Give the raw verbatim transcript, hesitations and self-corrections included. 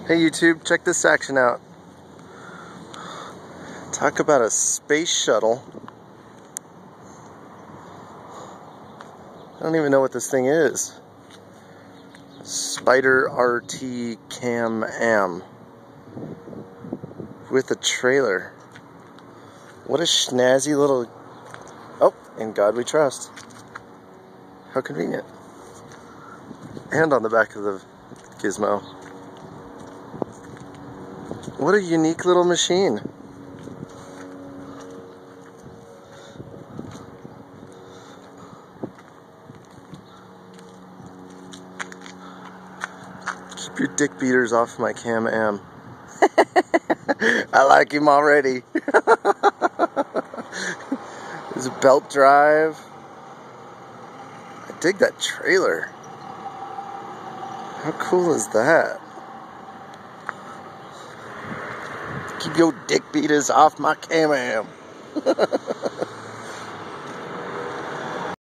Hey YouTube, check this action out. Talk about a space shuttle. I don't even know what this thing is. Spider R T Can-Am with a trailer. What a snazzy little... Oh, in God we trust. How convenient. And on the back of the gizmo. What a unique little machine. Keep your dick beaters off my Can-Am. I like him already. There's a belt drive. I dig that trailer. How cool is that? Keep your dick beaters off my Can-Am.